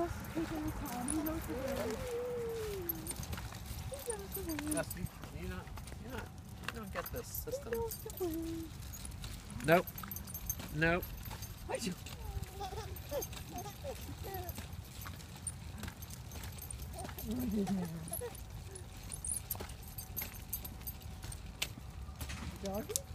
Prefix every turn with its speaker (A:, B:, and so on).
A: Gus is taking his time. He knows the way. He knows the way.
B: Gus, you don't get this system.
A: He knows the way.
B: Nope. Nope.
A: Doggy?